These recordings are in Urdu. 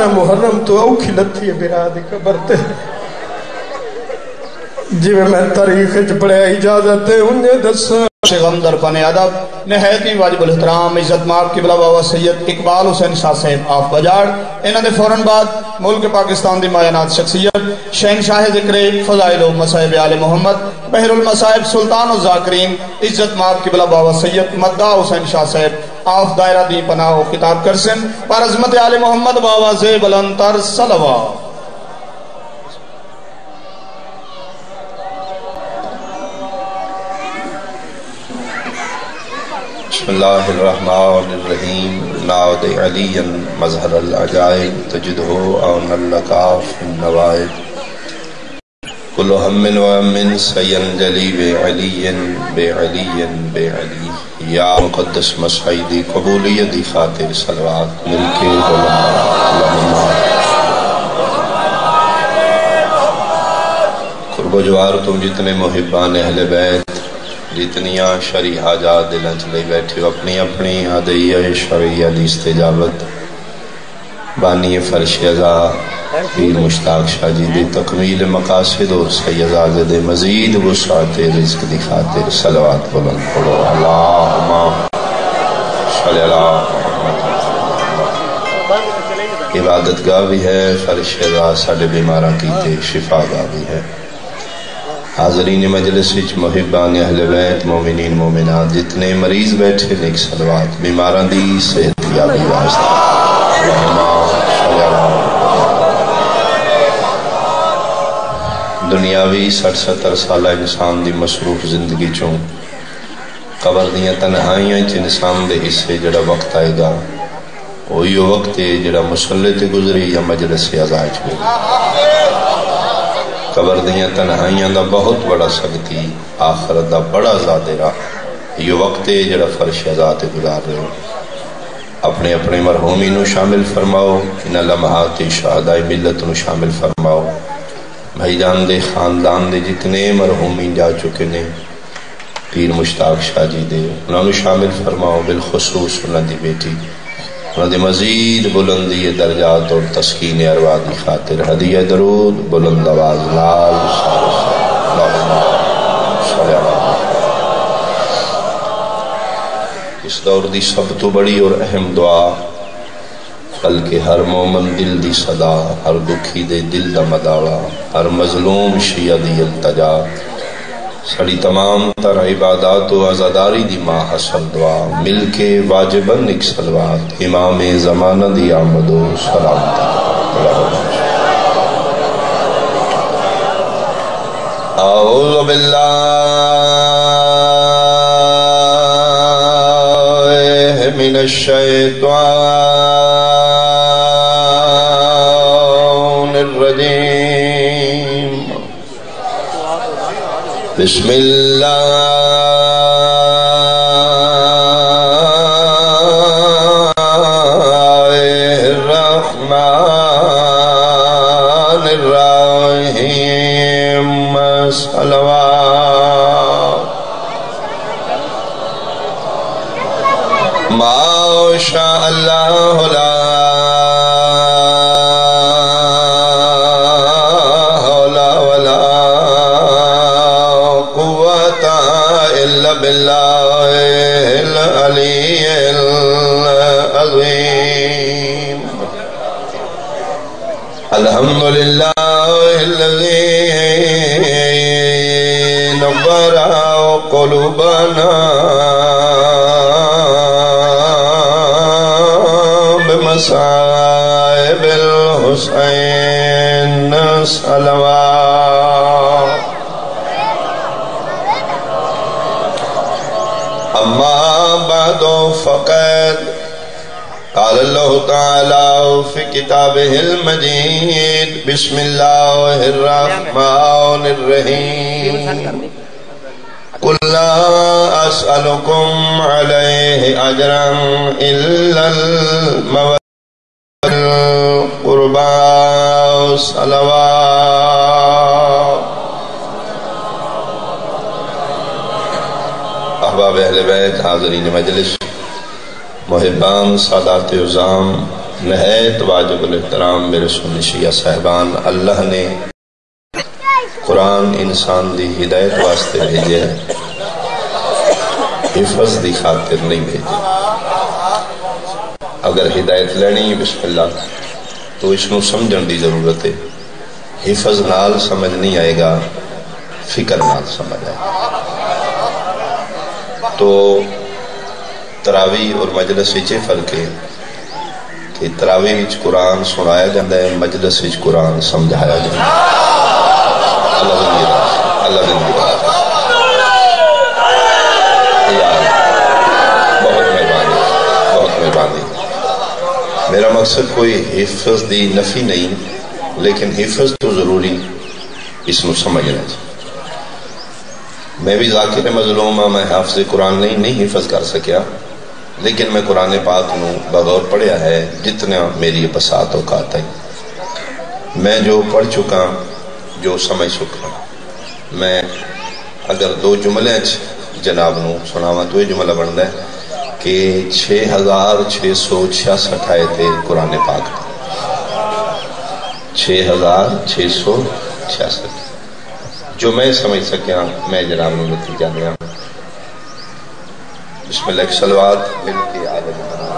محرم تو اوکھی لتھی ہے برا دی قبر تے جی میں تاریخ پڑھے اجازت ہے انہیں دسا شیخم در فن ادب نہایت ہی واجب الاحترام عزت مآب قبلہ بابا سید اقبال حسین شاہ صاحب آف بجاڑ انہوں نے فوراً بعد ملک پاکستان دی مایانات شخصیت شہنشاہ ذکر فضائل و مصائب آل محمد بحر المصائب سلطان الذاکرین عزت مآب قبلہ بابا سید مدعا حسین شاہ صاحب آف دائرہ دی پناہ و خطاب کرسن پر عظمت آل محمد بابا زی بلندر صلوات بسم اللہ الرحمن الرحیم ناود علی مظہر العجائب تجدہ اون اللقاف النوائب کل ہم و امن سینجلی بعلی بعلی بعلی یا مقدس مسعیدی قبولیتی خاطر صلوات ملک قرب و جوار تم جتنے محبان اہل بیت جتنیاں شرعی حاجات دلن چلے بیٹھے ہو اپنی اپنی عدیہ شرعی حدیث تجاوت بانی فرش ازا پیر مشتاق شاہ جی دی تکمیل مقاصد اور سید آزد مزید وسعت رزق دی خاطر صلوات بلند پڑھو اللہم صلی اللہ عبادت گاہ بھی ہے فرش ازا ساڑھے بیمارہ کیتے شفا گاہ بھی ہے حاضرین مجلس وچ محبان اہل بیت مومنین مومنات جتنے مریض بیٹھے نیک صلوات بیماران دی صحت یابی واسطہ دنیاوی 60-70 سالہ انسان دی مصروف زندگی چوں قبر دیاں تنہائیاں چ انسان دے حصے جڑا وقت آئے گا وہی وقت ہے جڑا مصلی تے گزری یا مجلس ازاج میں قبر دیاں تنہائیاں دا بہت بڑا سکتی آخرت دا بڑا زادرہ یہ وقت ہے جڑا فرش ازات گزار رہے ہو اپنے اپنے مرحومی نو شامل فرماؤ ان لمحات شہدائی ملت نو شامل فرماؤ بھائی جان دے خاندان دے جتنے مرحومی جا چکے نے پیر مشتاق شاہ جی دے انہوں نے شامل فرماؤ بالخصوص انہوں دی بیٹی انہوں نے مزید بلندی درجات اور تسکین ارواح دی خاطر ہدیہ درود بلند آواز لال صلی اللہ اس دور دی سب تو بڑی اور اہم دعا بلکہ ہر مومن دل دی صدا ہر دکھی دے دل دا مداوا ہر مظلوم شیعہ دی التجا سڑی تمام تر عبادات و عزاداری دی ماں حسن دعا مل کے واجباً ایک صلوات امام زمانہ دی آمد و سلامت اعوذ باللہ من الشیطان الرجیم بسم اللہ الرحمن الرحیم صلوات ما شاء اللہ لا باللہ العلی العظیم الحمدللہ الذی نور قلوبنا بمصائب الحسین صلوات اما بعد فقد قال اللہ تعالی فی کتابہ المجید بسم اللہ الرحمن الرحیم قل لا اسألکم علیہ اجرا الا المودۃ القربى صلوات احباب اہل بیت حاضرین مجلس محبان سادات عظام نہایت واجب الاحترام میرے سنی شیعہ صاحبان، اللہ نے قرآن انسان دی ہدایت واسطے بھیجے، حفظ دی خاطر نہیں بھیجے۔ اگر ہدایت لینی بسم اللہ تو اس نو سمجھن دی ضرورت ہے۔ حفظ نال سمجھ نہیں آئے گا، فکر نال سمجھ آئے گا۔ تو تراویح اور مجلس وچ فرق ہے کہ تراویح وچ قرآن سنایا جاتا ہے، مجلس وچ قرآن سمجھایا جاتا ہے۔ اللہ زندگی بہت مہربانی، بہت مہربانی۔ میرا مقصد کوئی حفظ دی نفی نہیں، لیکن حفظ تو ضروری، اس نو سمجھنا چاہیے۔ میں بھی ذاکر مظلوم ہاں، میں حافظ قرآن نہیں حفظ کر سکیا، لیکن میں قرآن پاک نو بغور پڑھیا ہے جتنا میری بساط اوقات ہے۔ میں جو پڑھ چکا، جو سمجھ چکا، میں اگر دو جملے جناب نو سناواں تو یہ جملہ بنتا ہے کہ 6666 آیتیں قرآن پاک، 6666 جو میں سمجھ سکیا میں جناب نو نتیجہ دیا۔ بسم اللہ کی صلوات مل کے عالم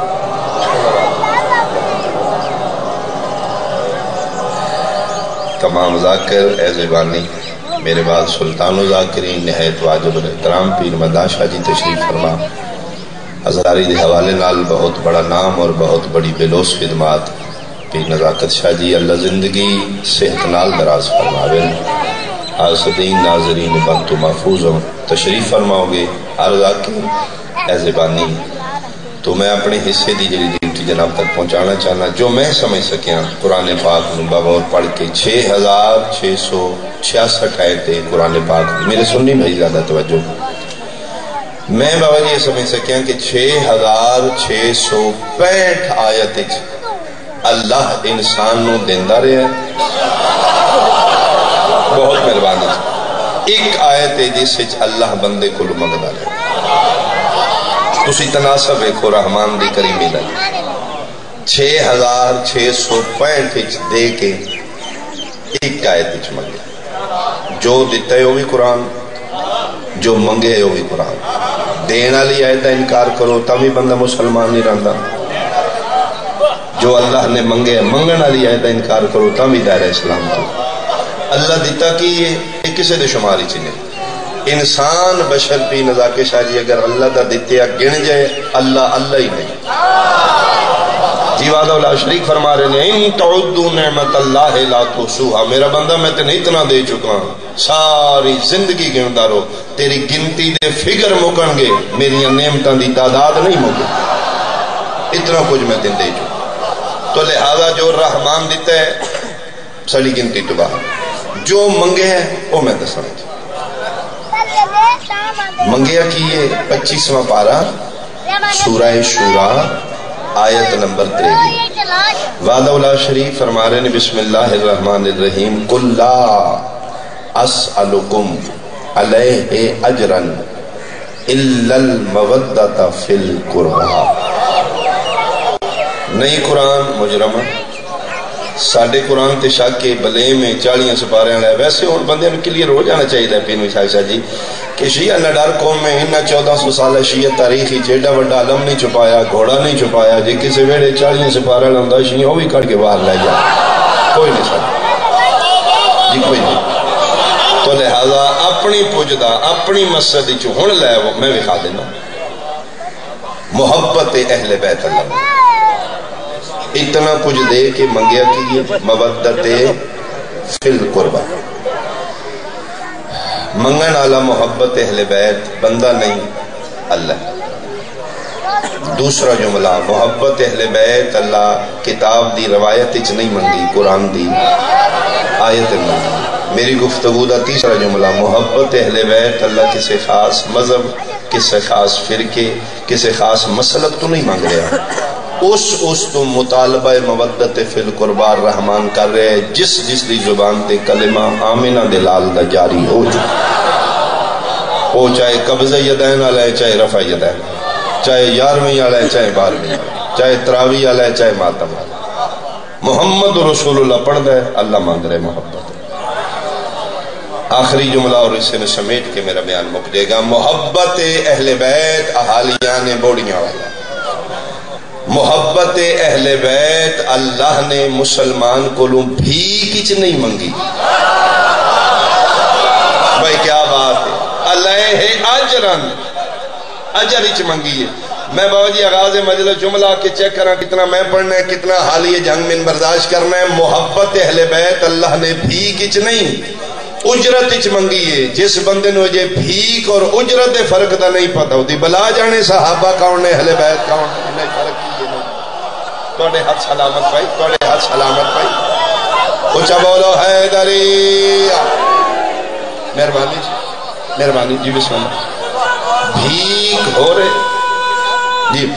تمام ذاکر اے زبانی، میرے بعد سلطان و ذاکرین نہایت واجب الاحترام پیر مداح شاہ جی تشریف فرما، ہزاری دے حوالے نال بہت بڑا نام اور بہت بڑی بلوس خدمات پیر نزاکت شاہ جی، اللہ زندگی صحت نال دراز فرماوے۔ حاسدین ناظرین بنتو محفوظ ہوں، تشریف فرماؤ گے ہر ذاکر اے زبانی، تو میں اپنے حصے دی جڑی ڈیوٹی جناب تک پہنچانا چاہنا، جو میں سمجھ سکیا قرآن پاک نو بغور پڑھ کے 6666 آیتیں قرآن پاک، میرے سننی بھائی زیادہ توجہ، میں بابا جی یہ سمجھ سکیا کہ 6665 آیت اللہ انسان نو دیندہ رہے ہیں۔ بہت مہربانی، ایک آیت ہے جس وچ اللہ بندے کو منگدا رہے، تسی تناسب ایکھو رحمان دی کریمی لگی، 6665 دے کے ایک آیت منگے، جو دیتا ہے وہ بھی قرآن، جو منگے ہے وہ بھی قرآن۔ دینا لی آیت انکار کرو تامی بندہ مسلمان نہیں رہندا، جو اللہ نے منگے منگن والی آیت انکار کرو تامی دائرہ اسلام تو۔ اللہ دیتا کہ یہ کسے دے شماری چنے، انسان بشر پی نزاکے شاہ جی اگر اللہ دا دیتے گن جائے، اللہ اللہ ہی نہیں۔ جی وعدہ اللہ شریک فرما رہے ہیں ان تعدو نعمت اللہ لا تحصوہا، میرا بندہ میں تنہیں اتنا دے چکا، ساری زندگی گنتا رہو، تیری گنتی دے فکر مکن گے، میری نعمتاں دی تعداد نہیں مکے، اتنا کچھ میں تن دے چکا۔ تو لہذا جو رحمان دیتا ہے سڑی گنتی تو باہر، جو منگے ہے وہ میں دسنا چاہتا۔ منگیا کیے 25واں پارہ سورہ شورا آیت نمبر 23، وعدہ اللہ شریف فرما رہے ہیں بسم اللہ الرحمن الرحیم قل لا اسألکم علیہ اجرا الا المودۃ فی القربى۔ نئی قرآن مجرمہ ساڑھے قرآن تے شاہ کے بلے میں 40 سپارے ہیں، ویسے اور بندے میں کلیئر ہو جانا چاہیے تھا پینوی شاہ جی کہ شیعہ نہ ڈر قوم میں انہا 1400 سالہ شیعہ تاریخی چیڑا وڈا علم نہیں چھپایا، گھوڑا نہیں چھپایا، جی کسی ویڑے 40 سپارے لندہ شیعہ وہ بھی کٹ کے باہر لے جائے، کوئی نہیں سکتا جی، کوئی نہیں۔ تو لہذا اپنی پوجدہ اپنی مسجد ہن لے وہ میں بھی کھا دینا محبت اہل بیت اللہ، اتنا کچھ دے کہ منگیا کیے مودت فی القربہ، منگن آلہ محبت اہل بیت بندہ نہیں اللہ۔ دوسرا جملہ محبت اہل بیت اللہ کتاب دی روایت اچ نہیں منگی، قرآن دی آیت منگی۔ میری گفتگو دا تیسرا جملہ محبت اہل بیت اللہ کسی خاص مذہب، کسی خاص فرقے، کسی خاص مسلک تو نہیں مانگ رہا، اس تو مطالبہ مودت فی القربہ رحمان کر رہے ہیں جس دی زبان تے کلمہ آمنہ دلال دا جاری ہو چکا، وہ چاہے قبضہ یدین علیہ چاہے رفع یدین، چاہے 11ویں علیہ چاہے 12ویں، چاہے تراویح علیہ چاہے ماتم علیہ۔ محمد رسول اللہ پڑھ دے اللہ مانگ رہے محبت. آخری جملہ اور اسے میں سمیٹ کے میرا بیان مک دے گا. محبت اہل بیت احالیان بوڑیاں والا. محبت اہل بیت اللہ نے مسلمان کو لوں بھی کچھ نہیں منگی. بھائی کیا بات ہے. علیہ اجرن اجر اچ منگی ہے. میں بابا جی آغاز مجلس جملہ کے چیک کرنا کتنا میں پڑھنا ہے کتنا حالی جنگ میں برداشت کرنا ہے. محبت اہل بیت اللہ نے بھی کچھ نہیں اجرت اچ منگی ہے. جس بندے نے یہ بھیک اور اجرت فرق دا نہیں پتا ہوتی بلا جانے صحابہ کون نے اہل بیت کون نے فرق کی نہیں. توڑے ہاتھ سلامت بھائی توڑے ہاتھ سلامت بھائی. اچھا بولو حیدری. مہربانی جی مہربانی جی بسم اللہ. بھیک ہو رہے جی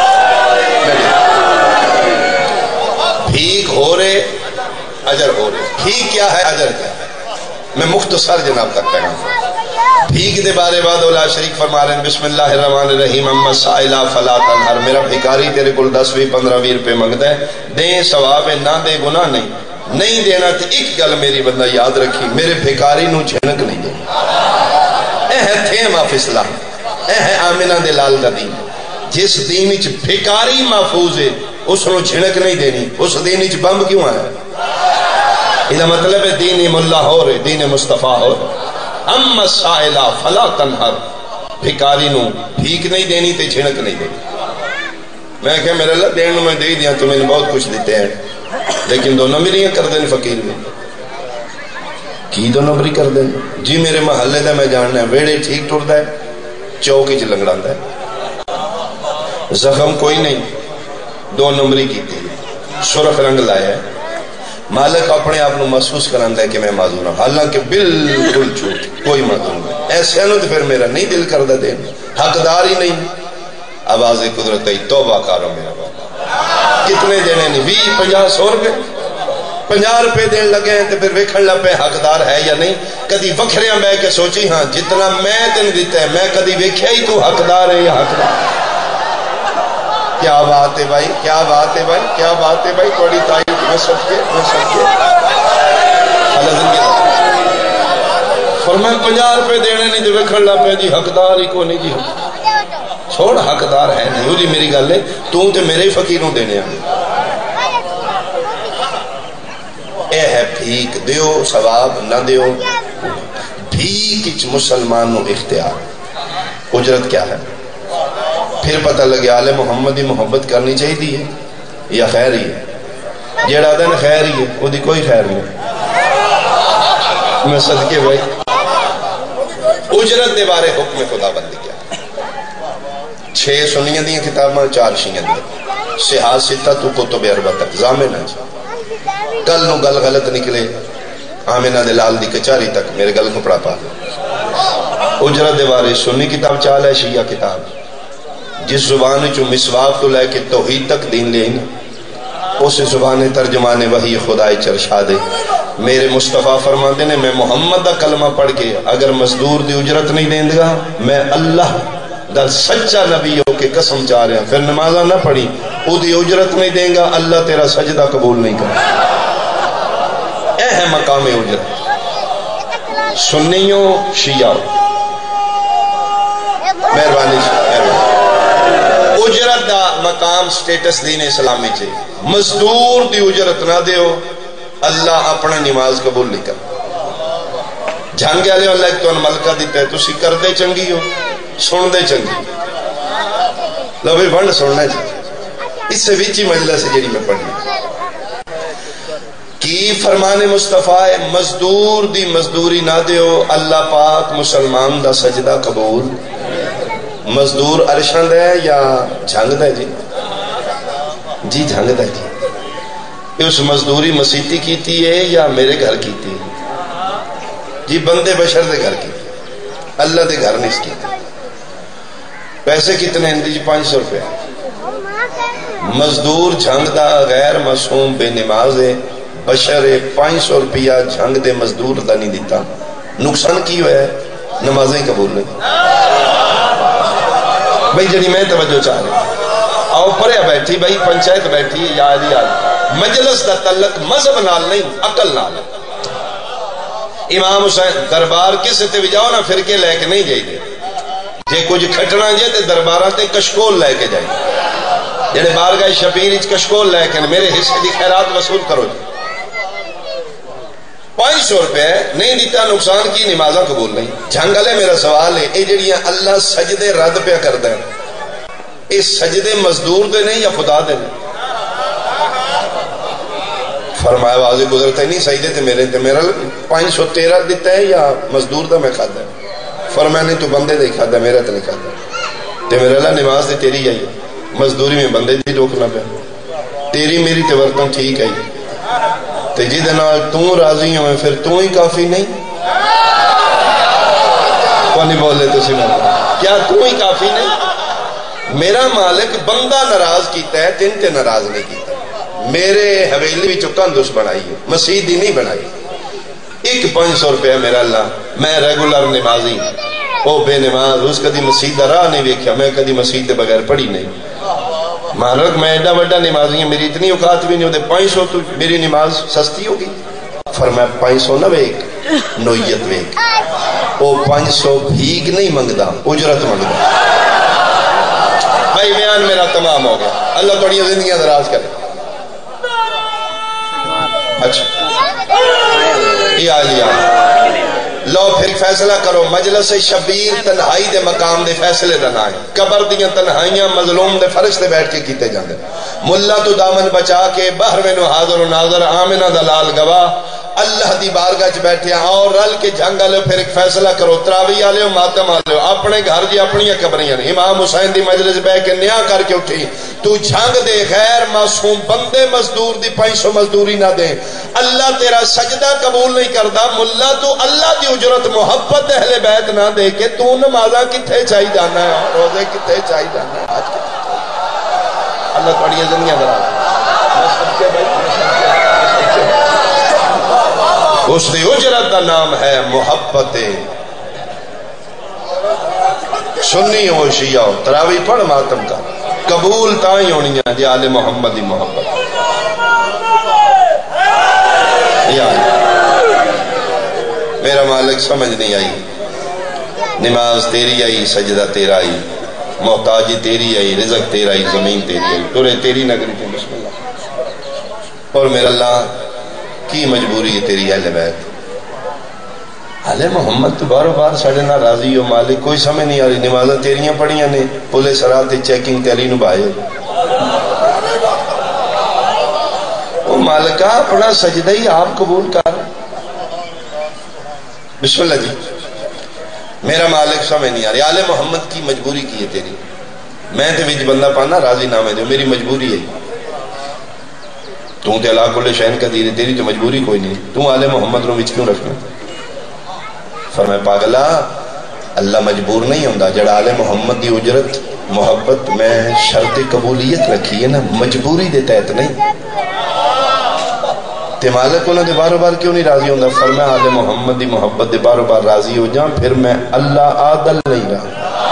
بھیک ہو رہے اجر ہو رہے. بھیک کیا ہے اجر کیا ہے میں مختصر جناب تک کہنا. بھیک دے بارے بعد اولا شریک فرما رہے ہیں بسم اللہ الرحمن الرحیم. اما سائلہ فلا تنہر. میرا بھیکاری تیرے کل 10-15-20 روپے منگتا ہے دیں ثواب ہے نہ دے گناہ نہیں. نہیں دینا تو ایک گل میری بندہ یاد رکھی میرے بھیکاری نو جھنک نہیں دے. تھے محفظ لا آمینہ دے لال دا دین. جس دین اچ بھیکاری محفوظ ہے اس نو جھنک نہیں دینی. اس دین اچ بم کیوں آیا؟ یہ مطلب ہے دین ملا ہو رہے دین مصطفیٰ ہو رہے. اما سائلہ فلا تنہر. بھیکاری نو بھیک نہیں دینی تے جھنک نہیں دینی. میں کہا میرے اللہ دین میں دے دیا تمہیں بہت کچھ دیتے ہیں لیکن دو نمبریاں کر دیں فقیر میں. کی دو نمبری کر دیں جی میرے محلے دا میں جاننا ہے ویڑے ٹھیک ٹر دا ہے چوکی چ لنگڑا دا ہے زخم کوئی نہیں 2 نمبری کی تھی سرخ رنگ لائے ہے. مالک اپنے آپ محسوس کراندہ ہے کہ میں معذور ہوں حالانکہ بالکل جھوٹ کوئی معذور نہیں. ایسے انہوں تو پھر میرا نہیں دل کردہ دین حقدار ہی نہیں. آواز قدرت ہے توبہ کارو میرا بابا. کتنے دینے نہیں 20-50-100 روپے 50 روپے دین لگے ہیں تو پھر ویکھن لپے حقدار ہے یا نہیں. کدی وکھریاں بے کے سوچی ہاں جتنا میں تین دیتا ہے میں کدی ویکھیا ہی تو حقدار ہے یا حقدار. کیا بات ہے بھائی کیا بات ہے بھائی کیا بات ہے بھائی. تھوڑی تعریف میں سب کے فرمائے 50 روپے دینے نہیں تو ویکھن لپے جی حقدار ہی کو نہیں جی. چھوڑ حقدار ہے نہیں جی میری گل ہے تو تے میرے ہی فقیروں دینے آنے. اے ہے بھیک دیو ثواب نہ دیو. بھیک اچ مسلمانوں اختیار. اجرت کیا ہے پھر پتہ لگے آل محمدی محبت کرنی چاہیے دی ہے یا خیر ہی ہے. جیڑا دن خیر ہی ہے وہ دی کوئی خیر نہیں. میں صدقے بھائی اجرت دے بارے حکم خدا بندی کیا 6 سنیاں دیاں کتاباں 4 شیعہ دیاں. صحاح ستہ تو کتب اربع تک زامن ہے. کل نو گل غلط نکلے آمینہ دلال دی کچاری تک میرے گل کو پڑا پا. اجرت دے بارے سنی کتاب 4 ہے شیعہ کتاب. جس زبان چو مسواک تو لے کے توحید تک دین لے نا اس زبان ترجمان وحی خدای چرشا دے. میرے مصطفیٰ فرماندے نے میں محمد دا کلمہ پڑھ کے اگر مزدور دی اجرت نہیں دیں گا میں اللہ دا سچا نبی ہو کے قسم چاہ رہے ہیں پھر نمازہ نہ پڑھی او دی اجرت نہیں دیں گا اللہ تیرا سجدہ قبول نہیں کرے. اے ہے مقام اجرت. سنیوں شیعہ مہربانی اجرت دا مقام سٹیٹس دین اسلامی چھے. مزدور دی اجرت نہ دیو اللہ اپنا نماز قبول نہیں کر. جھانگے آلے اللہ ایک تو ان ملکہ دیتا ہے تو سی کر دے چنگی ہو سن دے چنگی لو بھی بھنڈ سننا چاہیے. اس سے بیچی مجلس سے جڑی میں پڑھنی کی فرمان مصطفیٰ مزدور دی مزدوری نہ دیو اللہ پاک مسلمان دا سجدہ قبول. مزدور ارشند ہے یا جھنگ ہے جی جھنگ ہے جی. اس مزدوری مسیتی کیتی ہے یا میرے گھر کیتی ہے جی بندے بشر دے گھر کی اللہ دے گھر نہیں اس کی. پیسے کتنے ہیں جی 500 روپے. مزدور جھنگ دا غیر معصوم بے نماز ہے بشر 500 روپیہ جھنگ دے مزدور دا نہیں دیتا. نقصان کی ہوئے نمازیں قبول نہیں. بھئی جنی میں توجہ چاہ رہے آؤ پرے بیٹھی بھئی پنچایت بیٹھی یا علی آدھی مجلس دا تعلق مذہب نال نہیں عقل نال. امام حسین دربار کسے تے بھی جاؤ نا پھر کے لے کے نہیں جائیے. جے کچھ کھٹنا جے تے درباراں تے کشکول لے کے جائیے. جڑے بارگاہ شبیر وچ کشکول لے کے میرے حصے دی خیرات وصول کرو جی. 500 روپے نہیں دیتا نقصان کی نمازاں قبول نہیں. جھنگ والے میرا سوال ہے اے جڑیاں اللہ سجدے رد پہ کردا ہے اے سجدے مزدور دے نہیں یا خدا دے نہیں؟ فرمایا واضح گزرتا ہی نہیں سجدے تے میرے تے میرا 513 دیتا ہے یا مزدور دا میں کھادا ہے. فرمایا نہیں تو بندے دے کھادا میرا تے نہیں کھادا. تے میرا اللہ نماز تے تیری آئی مزدوری میں بندے دی روکنا پہ تیری میری تے برتن ٹھیک ہے تے جی دنال توں راضی ہوئے پھر توں ہی کافی نہیں. کونی بولے تو سمجھ کیا توں ہی کافی نہیں؟ میرا مالک بندہ ناراض کیتا ہے تین تے ناراض نہیں کیتا. میرے حویلی بھی چکندس بنائی ہے مسیح دی نہیں بنائی. ایک 500 روپے میرا اللہ میں ریگولر نمازی او بے نماز اس کدی مسیح دا راہ نہیں ویکھیا میں کدی مسیح دے بغیر پڑھی نہیں. مالک میں ایڈا بڑا نمازی ہیں میری اتنی اوقات بھی نہیں ہوتے 500 تو میری نماز سستی ہوگی. فرمایا 500 نہ ویک نویت ویک. او 500 بھیگ نہیں منگدا اجرت منگدا. بھائی بیان میرا تمام ہو گیا. اللہ تھوڑی زندگیاں دراز کرے. اچھا یہ آلیہ لو پھر فیصلہ کرو. مجلس شبیر تنہائی دے مقام دے فیصلے دنا ہے. قبر دیاں تنہائیاں مظلوم دے فرش دے بیٹھ کے کیتے جاندے. ملا تو دامن بچا کے بہر میں حاضر و ناظر آمنہ دلال گواہ اللہ دی بارگاہ چ بیٹھے اور رل کے جنگ والے پھر ایک فیصلہ کرو. تراویح والے ماتم والے اپنے گھر دی اپنی قبریاں نے. امام حسین دی مجلس بیٹھ کے نیا کر کے اٹھی تو جنگ دے غیر معصوم بندے مزدور دی 500 مزدوری نہ دے. اللہ تیرا سجدہ قبول نہیں کردا. ملا تو اللہ دی اجرت محبت اہل بیت نہ دے کے تو نمازاں کتھے چاہی جانا ہے روزے کتھے چاہی جانا ہے آج کتھے. اللہ تھوڑی زندگیاں دراز. اس دی اجرت دا نام ہے محبت. سنی ہو شیعہ ہو تراویح پڑھ ماتم کا قبول تاں ہونی ہے جی آل محمد دی محبت. میرا مالک سمجھ نہیں آئی. نماز تیری آئی سجدہ تیرا آئی محتاجی تیری آئی رزق تیرا آئی زمین تیری آئی تورے تیری نگری تھی. بسم اللہ. اور میرا اللہ کی مجبوری ہے تیری اہل بیت. اہل محمد تو بارو بار ساڑھے نہ راضی ہو مالک کوئی سمجھ نہیں آ رہی. نمازہ تیریاں پڑھیاں نے پولیس رات چیکنگ تیری نبھائے. وہ مالکہ اپنا سجدہ ہی آپ قبول کر. بسم اللہ جی. میرا مالک سمجھ نہیں آ رہی. آل محمد کی مجبوری کی ہے تیری. میں تے وچ بندہ پانا راضی نامے دے میری مجبوری ہے. تو تے اللہ کل شہن کا دیر تیری تو مجبوری کوئی نہیں. تو آل محمد رو وچ کیوں رکھنا؟ فرمائے پاگلا اللہ مجبور نہیں ہوندہ. جڑا آل محمد دی اجرت محبت میں شرط قبولیت رکھی ہے نا مجبوری دے تحت نہیں. تے مالک انہوں دے بارو بار کیوں نہیں راضی ہوندہ؟ فرمائے آل محمد دی محبت دے بارو بار راضی ہو جاؤں پھر میں اللہ عادل نہیں رہا.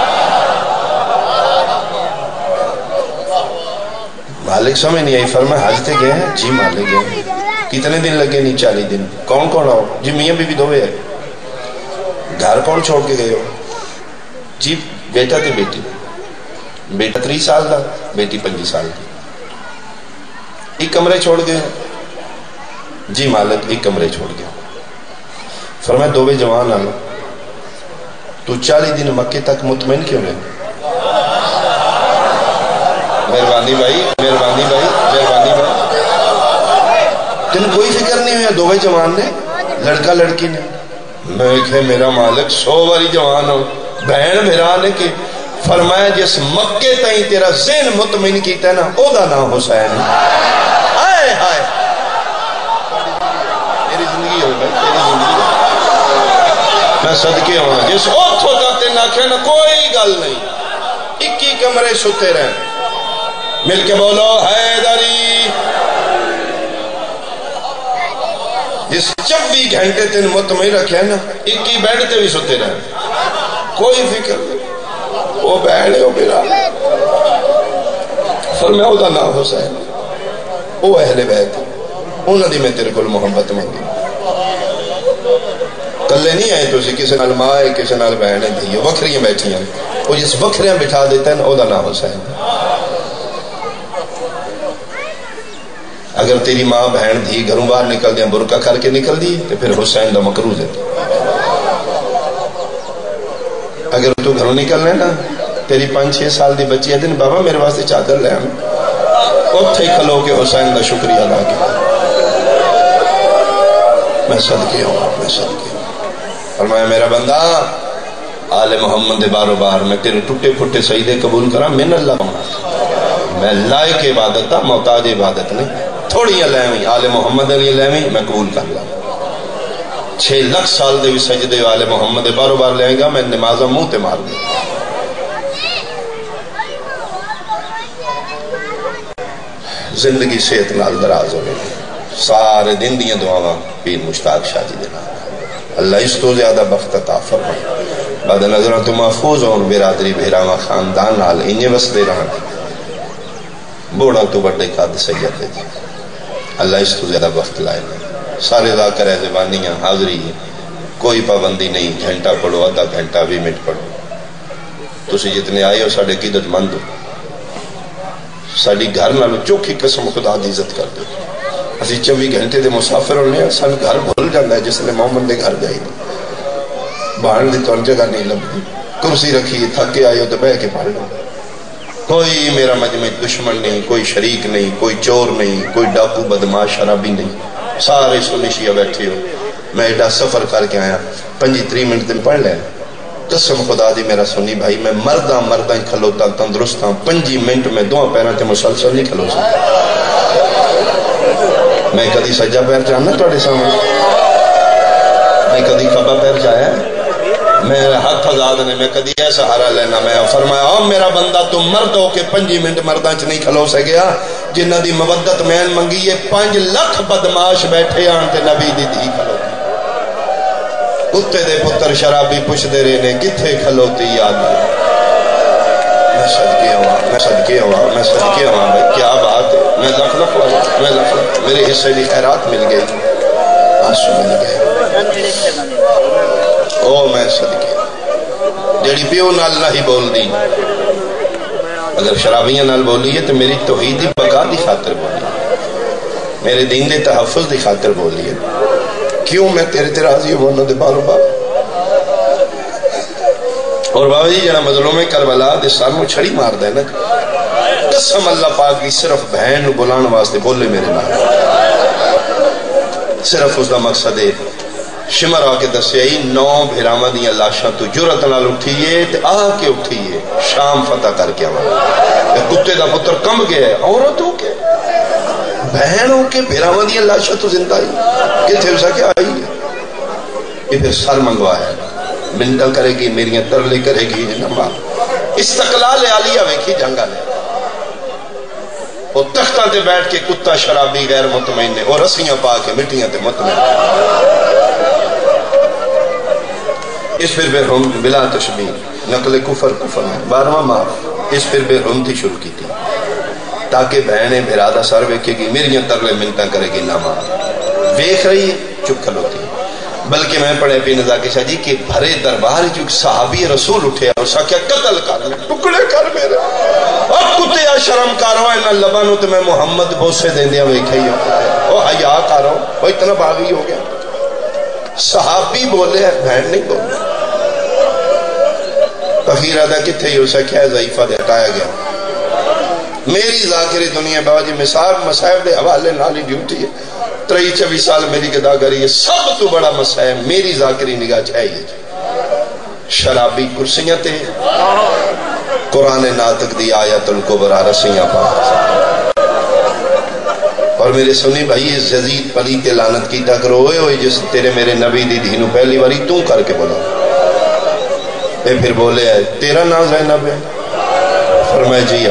مالک سمجھ نہیں آئی. فرمائے حج تے گئے ہیں؟ جی مالک گئے. کتنے دن لگے؟ نہیں 40 دن. کون کون آؤ؟ جی میاں بی بی دوے ہے. گھر کون چھوڑ کے گئے ہو؟ جی بیٹا تے بیٹی. بیٹا 3 سال دا بیٹی 5 سال دی. ایک کمرے چھوڑ گئے؟ جی مالک ایک کمرے چھوڑ گیا. فرمایا دوے جوان آلو تو 40 دن مکے تک مطمئن کیوں رہے؟ مہربانی بھائی مہربانی بھائی مہربانی بھائی. تین کوئی فکر نہیں ہویا دوے جوان نے لڑکا لڑکی نے؟ میں کہے میرا مالک 100 باری جوان ہو بہن بھرا نے کہ. فرمایا جس مکے تائیں تیرا ذہن مطمئن کیتا ہے نا او دا نام حسین. آئے آئے میری زندگی ہو گئی تیری زندگی میں صدقے ہونا. جس اوتھ ہوتا تے نہ کہنا کوئی گل نہیں. 21 کمرے ستے رہے. مل کے بولو حیدری. جس 24 گھنٹے تین مطمئن رکھے نا 21 بیڈ تے بھی ستے رہے کوئی فکر نہیں. وہ بیڈ ہے وہ میرا. فرمایا او دا نام حسین. وہ اہل بیت انہوں دی میں تیرے کو محبت منگی کلے نہیں آئے تو کسی نال ماں ہے کسی نال بہن ہے دھی وکھریاں بیٹھی ہیں وہ جس وکھریاں بٹھا دیتا ہے وہ دا نام حسین اگر تیری ماں بہن دھی گھروں باہر نکل دیا برقع کر کے نکل دی تو پھر حسین دا مکروز ہے اگر تو گھروں نکل نا تیری 5-6 سال دی بچی ہے دن بابا میرے واسطے چادر لے ہم اتھے کھلو کے حسین دا شکریہ ادا کیا میں صدقے ہوں میں صدقے ہوں فرمایا میرا بندہ آل محمد دے بارو بار میں تیرے ٹوٹے پھٹے سجدے قبول کرا من اللہ ہونا میں لائق عبادت تھا محتاج عبادت نہیں تھوڑی لیویں آل محمد علی لیویں میں قبول کر لا 6 لاکھ سال دے بھی سجدے آل محمد دے بارو بار لیں گا میں نمازہ منہ تے مار دیں زندگی صحت نال دراز ہوئے سارے دن دیاں دعاواں پیر مشتاق شاہ جی دینا اللہ اس تو زیادہ بخت عطا فرمائے بعد نظروں تو محفوظ ہوں برادری بھیراواں خاندان نال انہیں بس دے رہا بوڑا تو بڑے قد سید ہے جی اللہ اس تو زیادہ بخت لائے سارے ذاکر ہے زبانیاں حاضری ہے کوئی پابندی نہیں گھنٹہ پڑھو آدھا گھنٹہ 20 منٹ پڑھو تسی جتنے آئے ہو ساڑھے قیدت مند ہو ساڑھی گھر نالو چوکھی قسم خدا دی عزت کر دو اسی 24 گھنٹے دے مسافر ہونے ہیں سن گھر بھول جاندہ ہے جس نے محمد دے گھر جائی باہر دی تو جگہ نہیں لگتی کرسی رکھی تھکے آئے ہو تو بہ کے پڑھ لو کوئی میرا مجمع دشمن نہیں کوئی شریک نہیں کوئی چور نہیں کوئی ڈاکو بدماش شرابی نہیں سارے سنی شیعہ بیٹھے ہو میں ایڈا سفر کر کے آیا 25-30 منٹ دن پڑھ لے قسم خدا دی میرا سنی بھائی میں مردہ کھلوتا تندرست ہوں 5 منٹ میں 2 پیروں تے مسلسل نہیں کھلو سکتا میں کدی سجا پیر جاننا توڑے سامنے میں کدی کھبا پیر جایا میں ہاتھ آزاد نے میں کدی ایسا سہارا لینا میں فرمایا میرا بندہ تم مرد ہو کے 5 منٹ مردان چ نہیں کھلو سکیا جنہ دی مودت میں منگی 5 لاکھ بدماش بیٹھے آن تے نبی دی دی کھلو کتے دے پتر شرابی پوچھ دے رہے نے کتھے کھلوتی یاد میں صدقے ہوا بھائی کیا بات ہے میں لکھ میرے حصے دی خیرات مل گئی آنسو مل گئے او میں صدقے جڑی پیو نال نہ ہی بول دی اگر شرابیاں نال بولی ہے تو میری توحیدی بقا دی خاطر بولی میرے دین دے تحفظ دی خاطر بولی ہے کیوں میں تیرے راضی ہوں انہوں دے بارو بار اور بابا جی جنا مظلوم کربلا دے ساموں چھڑی مار دے نا قسم اللہ پاک کی صرف بہن نو بلان واسطے بولے میرے نام صرف اس دا مقصد ہے شمر آکے دسے ہی 9 بھیرامہ دیاں لاشاں تو جرت نال اٹھئیے تے آکے اٹھئیے شام فتح کر کے ہمارا کتے دا پتر کم گیا ہے عورتوں کے بہنوں کے بھیرامہ دیاں لاشاں تو زندہ ہی کتھے اسا کیا آئی ہے یہ پھر سر منگوایا منڈل کرے گی میریاں ترلے کرے گی نمبر استقلال عالیہ ویکھی جنگا لے وہ تختہ تے بیٹھ کے کتا شرابی غیر مطمئن نے اور رسیاں پا کے مٹیاں تے مطمئن اس پھر بے ہم بلا تشبیح نقل کفر ہے 12واں معاف اس پھر بے ہم تھی شروع کی تھی تاکہ بہنیں بھرادہ سر ویکھے گی میریاں ترلے منتہ کرے گی نہ ماں ویکھ رہی چپ کھلوتی بلکہ میں پڑھے پی نزاکی شاہ جی کہ بھرے دربار جو صحابی رسول اٹھے اور سا کیا قتل کر میں ٹکڑے کر میرے اور کتے شرم کارو ہے نہ لبانو تو میں محمد بوسے دیں دیا ویکھے ہی وہ حیاء کارو وہ اتنا باغی ہو گیا صحابی بولے ہیں بہن نہیں بولے تخیر آدھا کتھے ہی اسے کیا ضعیفہ دے ہٹایا گیا میری ذاکری دنیا بابا جی مسائب دے حوالے نالی ڈیوٹی ہے 23-24 سال میری گداگری ہے سب تو بڑا مسائب میری ذاکری نگاہ چاہیے شرابی کرسیاں تے قرآن ناطق دی آیت الکبرى رسیاں پاک اور میرے سنی بھائی یزید پلی کے لعنت کی تک روئے ہوئے جس تیرے میرے نبی دی دینو پہلی باری تو کر کے بولا اے پھر بولے ہے تیرا نام زینب ہے فرمائے جی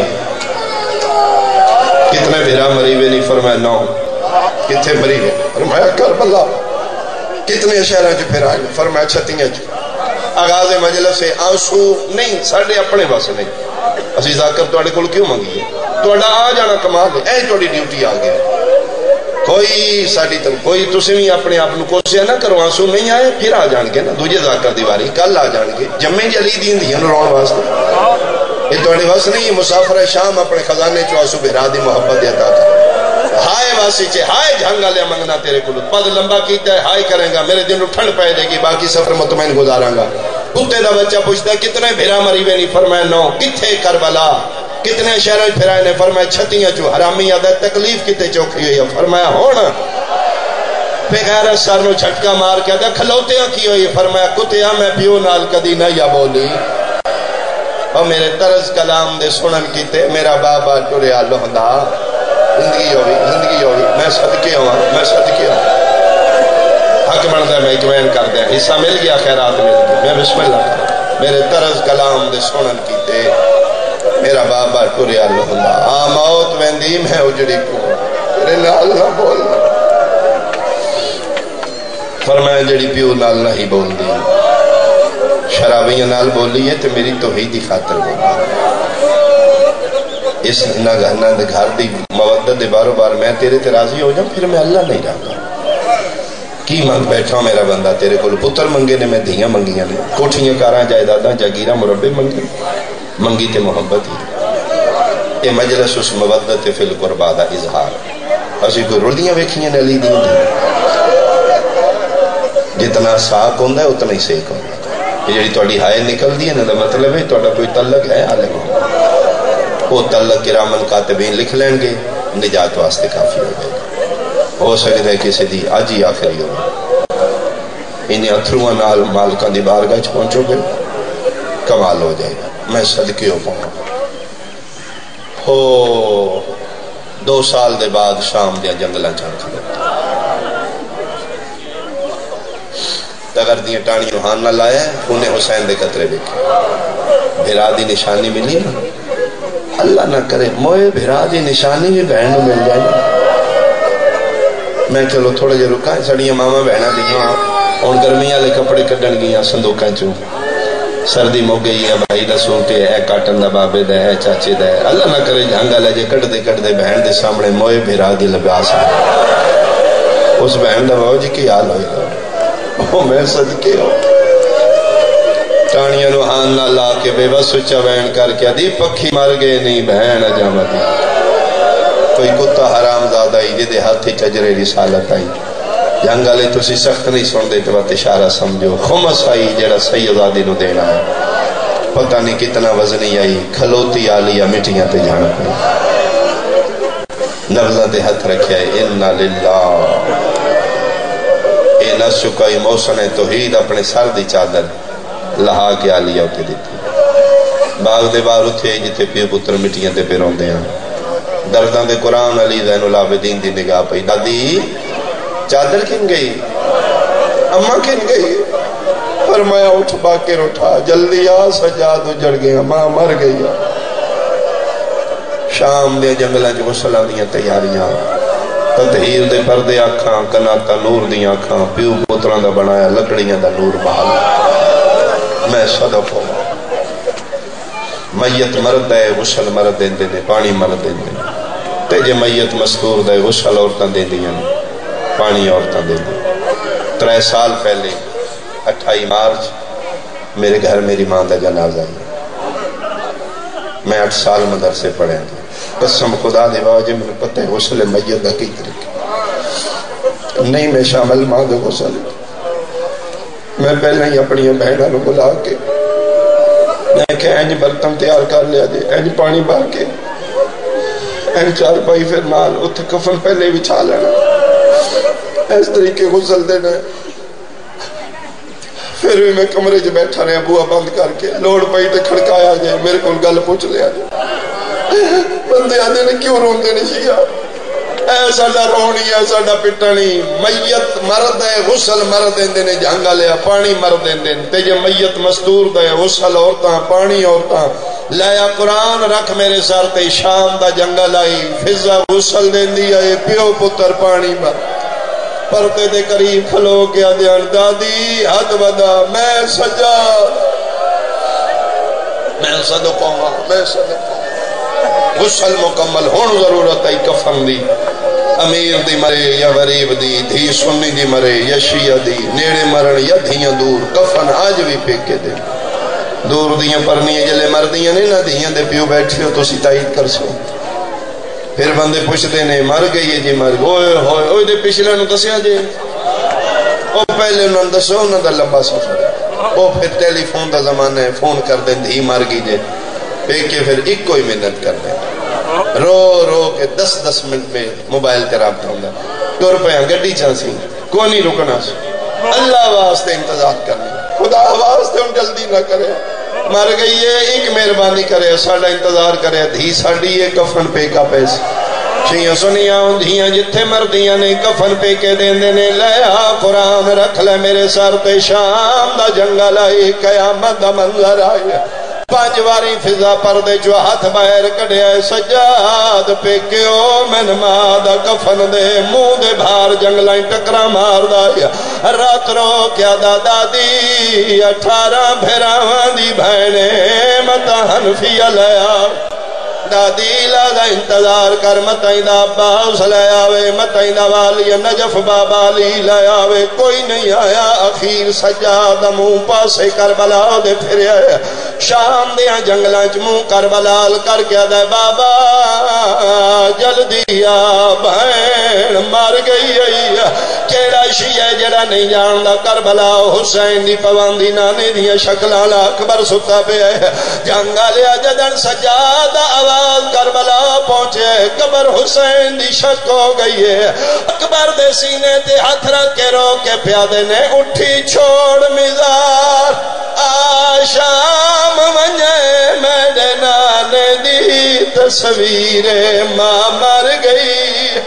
کتنے بھیرا مریوے نہیں فرمائے 9 کتنے مریوے فرمایا کربلا کتنے شہرہ جو پھر آئے فرمایا 36 آغاز مجلس سے آنسو نہیں ساڑھے اپنے بس نہیں اسی ذاکر تو آڑے کل کیوں مانگی ہے تھوڑا آ جانا کمال ہے، اے تھوڑی ڈیوٹی آ گیا۔ کوئی ساڑی تم کوئی تسی بھی اپنے آپ کوسیا نہ کرو، آنسو نہیں آئے پھر آ جان گے نا دوجے ذاکر دیواری، کل آ جان گے جمعے جی علی دین دیاں روڑ واسطے۔ یہ تھوڑی وس نہیں، مسافر شام اپنے خزانے چو آسو بہرا دی محبت دے عطا کر۔ ہائے واسی چے ہائے جھنگا لیا منگنا تیرے کلو، پد لمبا کیتا ہے ہائے کریں گا، میرے دن ٹھنڈ پہ دے گی، باقی سفر مطمئن گزاراں گا۔ کتے دا بچہ پوچھتا ہے کتنے بھیرا مری وے نہیں، فرمایا 9۔ کتھے کربلا؟ کتنے شہروں پھرائے نے؟ فرمایا 36 چو۔ حرامی آدھا تکلیف کتے چوکھی ہوئی ہے؟ فرمایا ہونا۔ بغیر سر نو جھٹکا مار کے آدھا کھلوتیاں کی ہوئی؟ فرمایا کتیا میں پیو نال کدی نہ یا بولی۔ اور میرے طرز کلام دے سنن کیتے میرا بابا ٹریا لہندا، زندگی ہوئی میں صدقے ہوا، میں صدقے ہوا۔ حق بنتا ہے میں اطمینان کر دیا، حصہ مل گیا، خیرات مل گئی، میں بسم اللہ کر۔ میرے طرز کلام دے سنن کیتے میرا بابا ٹریا لہندا، آ موت ویندی میں اجڑی کو، میرے نال نہ بولنا۔ فرمایا جڑی پیو نال نہ ہی بول دی، شرابیاں نال بولی ہے تو میری توحیدی خاطر بولی۔ اس نہ گھر دی مودت دے بارو بار میں تیرے تے راضی ہو جاؤں، پھر میں اللہ نہیں رہا۔ کی منگ بیٹھا میرا بندہ تیرے کو پتر منگے نے، میں دھیاں منگیاں نے، کوٹھیاں کاراں جائیداداں جاگیراں مربے منگی تے محبت ہی۔ اے مجلس اس مودت فی القربا دا اظہار۔ اسی کوئی رڑدیاں ویکھیاں نے علی دین دی، جتنا ساک ہوندہ ہے اتنا ہی سیک ہوندہ ہے۔ یہ جڑی توڑی ہائے نکل دی ہے نا مطلب ہے توڑا کوئی تعلق ہے عالم ہو، وہ تعلق کرامن کاتبین لکھ لیں گے، نجات واسطے کافی ہو جائے گا۔ ہو سکتا ہے کسی دی آج ہی آخری ہو، انہیں اتھروہ نال مالکان دی بارگاہ چھ پہنچو گے کمال ہو جائے گا۔ میں صدقے ہو پاؤں ہو 2 سال دے بعد شام دیا جنگلہ چڑھ کھلے اگر دیاں ٹانی روحان نہ لائے انہیں حسین دے قطرے دیکھے، بھیرا دی نشانی ملی نا، اللہ نہ کرے موئے بھیرا دی نشانی بھی بہنوں مل جائے نا۔ میں چلو تھوڑے جے رکا سڑیاں ماما بہنہ دیاں ان گرمیاں لے کپڑے کڈن گیاں صندوقاں چوں، سردی مو گئی ہے بھائی دا سوٹے ہے کاٹن دا بابے دا ہے چاچے دا ہے، اللہ نہ کرے جھانگا لے جے کٹ دے بہن دے سامنے موئے بھیرا دی لباس ہے، اس بہن دا باؤ جی کی حال ہوئی گا، وہ میں صدقے ہو ٹانیاں روحان نہ لا کے بے بس سچا بہن کر کے دی پکھی مر گئے نہیں بہن اجامتی، کوئی کتا حرام زادہ ہی جدے ہاتھی چجرے رسالت آئی، جنگا لے تو سی سخت نہیں سن دے تو بات اشارہ سمجھو، خمس آئی جڑا سید آدھی نو دینا ہے، پتہ نہیں کتنا وزنی آئی، کھلوتی آلی یا مٹیاں تے جان پہ نبضہ تے ہتھ رکھیا ہے، انہا للہ اے نس چکائی موسن توحید اپنے سر دی چادر لہا کے آلیا ہوتے دیتی، باغ دے بار اتھے جتے پیو پتر مٹیاں تے پہ روندے ہیں، دردان دے قرآن علی زین العابدین دی نگاہ پہ دادی چادر کن گئی، اماں کن گئی، فرمایا اٹھ باکر اٹھا جلدی آ سجاد اجڑ گیا ماں مر گئی۔ شام دے جنگلہ جو غسلہ دیاں تیاریاں، تطہیر دے پردے آکھاں کناتا نور دیاں آکھاں، پیو پتران دا بنایا لکڑیاں دا نور بحال، میں صدف ہوں میت مرد ہے غسل مرد دیں دیں پانی مرد دیں دیں، تے جے میت مستور دے غسل عورتاں دیں دیں پانی عورتاں دیں دیں۔ 3 سال پہلے 28 مارچ میرے گھر میری ماں دا جنازہ ہے، میں 8 سال مدرسے پڑھیں تھے، قسم خدا دے باوجہ میں پتہ ہے غسل میت دا کی طریقہ نہیں، میں شامل ماں دے غسل میں پہلے ہی اپنی بہنہ نو بلا کے میں کہ اینج برتن تیار کر لیا دے، اینج پانی بھر کے اینج چار پائی پھر نال اتھے کفن پہلے بچھا لینا، اس طریقے غسل دینا، پھر بھی میں کمرے جو بیٹھا رہے بوا بند کر کے لوڑ پائی تے کھڑکایا جائے میرے کو گل پوچھ لیا جائے، بندے آدھے نے کیوں رون دینے چاہیے، اے ساڑا رونی ہے ساڑا پٹانی، میت مرد ہے غسل مرد دیندے نے جھانگا لیا پانی مرد دیندے تے جے میت مستور دے غسل عورتاں پانی عورتاں، لیا قرآن رکھ میرے سر تے شام دا جنگل آئی، فضا غسل دیندی آئے پیو پتر پانی مر، پردے دے قریب کھلو کے آدھیان دادی حد ودا میں سجا، میں صدقوں گا، میں صدقوں گا، غسل مکمل ہون ضرورت ہے کفن دی امیر دی مرے یا غریب دی دھی سنی دی مرے یا شیعہ دی نیڑے مرن یا دھیاں دور کفن آج بھی پیکے دے دور دیاں پرنی جلے مردیاں نہیں نہ دھیاں دے پیو بیٹھے ہو تو سی تائید کر سو پھر بندے پوچھتے نے مر گئی ہے جی مر گئی اوئے ہوئے اوئے دے پچھلے نو دسیا جی او پہلے انہوں نے دسو انہوں دا لمبا سفر او پھر ٹیلی فون دا زمانہ ہے فون کر دیں دھی مر گئی جے پیکے پھر ایک کوئی منت کر دیں رو رو کے 10 منٹ میں موبائل کے رابطہ ہوں گا ٹور پہ گڈی چانسی کو نہیں رکنا اللہ واسطے انتظار کرنے خدا واسطے ہم جلدی نہ کرے مر گئی ہے ایک مہربانی کرے ساڑھا انتظار کرے دھی ساڑھی ہے کفن پہ کا پیسے شیعہ سنیاں دھیاں جتھے مردیاں نے کفن پہ کے دین دینے لیا قرآن رکھ لے میرے سر پہ شام دا جنگل آئی قیامت دا منظر آئی 5 واری فضا پردے جو ہاتھ باہر کڑے آئے سجاد پہ کیوں من مادہ کفن دے منہ دے بھار جنگلائیں ٹکرا مار دایا رات رو کیا دادا دی 18 بھیراوان دی بھینے متا حنفیہ لیا دادی لازا انتظار کر متائیں دا عباس لے آوے متائیں دا والی نجف بابا لی لے آوے کوئی نہیں آیا اخیر سجاد منہ پاسے کربلا دے پھر آیا شام دیا جنگلان چموں کربلال کر کیا دے بابا جلدی آ بہن مار گئی ہے کیڑا شیعہ جڑا نہیں جاندہ کربلا حسین دی پواندی نانے دیا شکلالا اکبر ستا پہ ہے جنگا لیا جدن سجادہ آواز کربلا پہنچے قبر حسین دی شک ہو گئی ہے اکبر دے سینے تے ہاتھ رکھ کے رو کے پیادے نے اٹھی چھوڑ مزار آشام ونجے میڈے نانے دی تصویر ماں مر گئی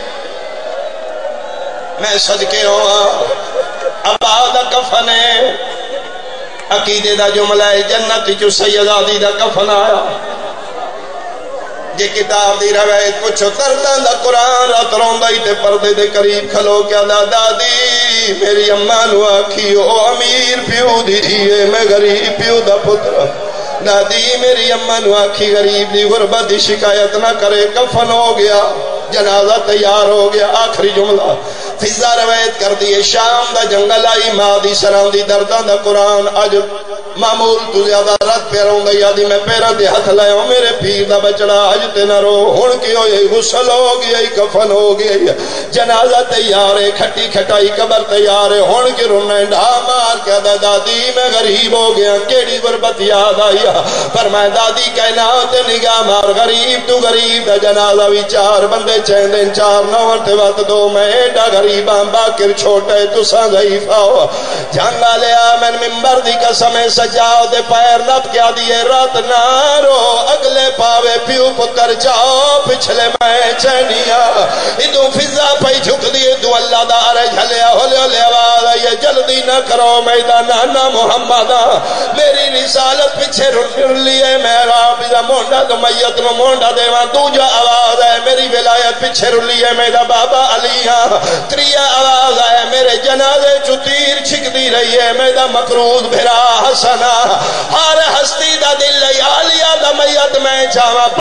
میں صدقے ہوا عباد کفنے عقیدے دا جملہ جنت جو سیدادی دا کفن آیا یہ کتاب دی روایت پوچھو تردان دا قرآن رات روندائی تے پردے دے قریب کھلو کیا دادی میری اماں نو آکھی او امیر پیو دی دیئے میں غریب پیو دا پتر دادی میری اماں نو آکھی غریب دی غربت دی شکایت نہ کرے کفن ہو گیا جنازہ تیار ہو گیا آخری جملہ فضا روایت کر دیئے شام دا جنگل آئی مادی سران دی دردان دا قرآن آج معمول تو زیادہ رات پیروں گئی آدھی میں پیرہ دے ہاتھ لائے ہوں میرے پیر دا بچڑا آج تے نہ رو ہون کی ہو یہی غسل ہو گیا کفن ہو گیا جنازہ تیار ہے کھٹی کھٹائی قبر تیار ہے ہون کی رونے ڈھا مار کہہ دا دادی میں غریب ہو گیا کیڑی غربت یاد آئی پر میں دادی کہنا تے نگاہ مار غریب تو غریب دا جنازہ بھی 4 بندے چین دن 4 نور تے وقت 2 میں ایڈا غریباں باکر چھوٹے تو ساں ضعیفہ ہو جھنگا لیا میں ممبر دی قسم سجاؤ دے پیر نب کیا دیئے رات نارو اگلے پاوے پیو پتر جاؤ پچھلے میں چینیا ادو فضا پہی جھک دیئے دو اللہ دارے جھلیا ہولے ہولے آواز آئیے جلدی نہ کرو میدہ نانا محمدہ میری رسالت پچھے رل لیے میرا بیزا مونڈا تو میت نو مونڈا دیوان دوجا آواز ہے میری ولایت پچھے رل لیے میدہ بابا علیہ تریا آواز ہے میرے جنازے چتیر چھک دی رہی ہے میدہ مقروض بھرا حسنا ہر ہستی دا دل لیا لیا دا میت میں چاہاں